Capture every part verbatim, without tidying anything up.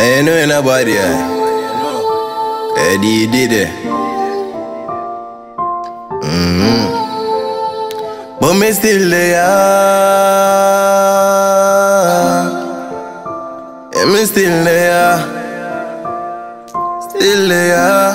Ain't know nobody. Eddie did it. Mm-hmm. But me still there. Yeah, me still there. Still there.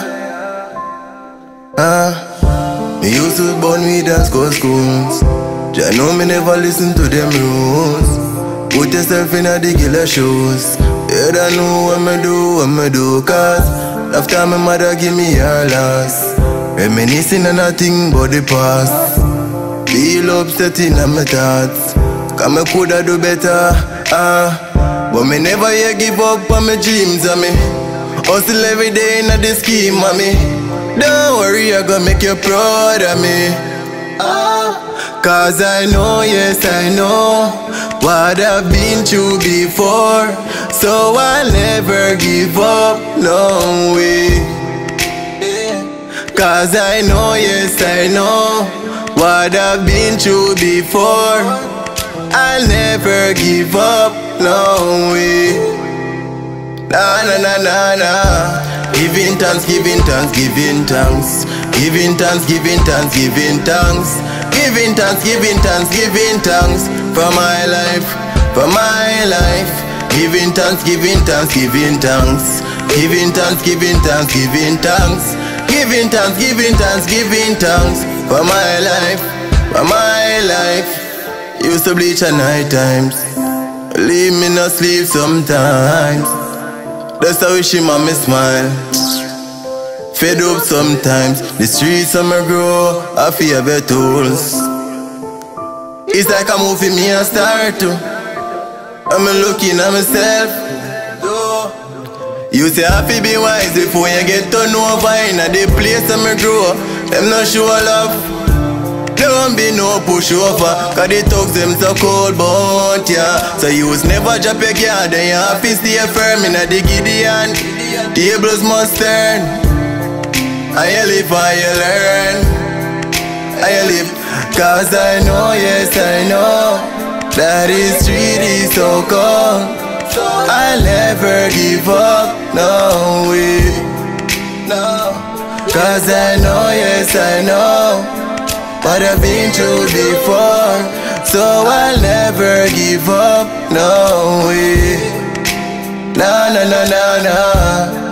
Uh, me used to burn weed and score schools. Jah know me never listen to them rules. Put yourself in a the killer shoes. You don't know what me do, what me do. Cause after my mother give me her loss, reminiscing on nothing but the past. Feel upset in my thoughts, cause me coulda do better, ah. But me never here give up on my dreams of me. Hustle every day in the scheme of me. Don't worry, I gonna make you proud of me, ah. Cause I know, yes I know what I've been through before. So I'll never give up, no way. Cause I know, yes I know what I've been through before. I'll never give up, no way. Na na na na na. Giving thanks, giving thanks, giving thanks. Giving thanks, giving thanks, giving thanks. Giving thanks, giving thanks, giving thanks for my life, for my life. Giving thanks, giving thanks, giving thanks. Giving thanks, giving thanks, giving thanks. Giving thanks, giving thanks, giving thanks for my life, for my life. Used to bleach at night times, leave me no sleep sometimes. That's how she made me smile. Fed up sometimes, the streets of me grow, I fear better tools. It's like a movie me a start to. I'm looking at myself. You say I feel be wise before you get turned over in the place of me grow. Them no show love, don't be no pushover. Cause the thugs them so cold but yeah. So you was never drop your guard, then you have to stay firm in the Gideon. Tables must turn. I live, I learn, I live. Cause I know, yes I know that this street is so cold. I'll never give up, no way, no. Cause I know, yes I know what I've been through before. So I'll never give up, no way. No, no, no, no, no.